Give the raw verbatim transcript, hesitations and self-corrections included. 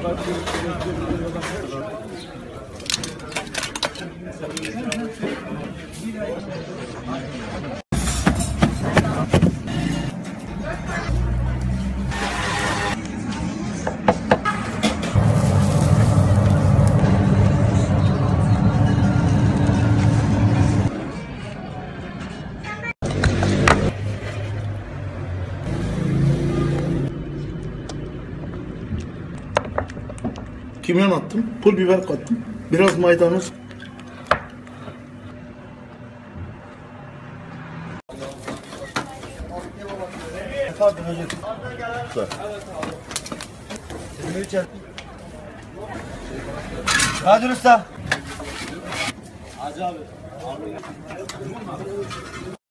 Kimyon attım, pul biber kattım, biraz maydanoz. Pardon hocam. Hadi usta. Hacı abi.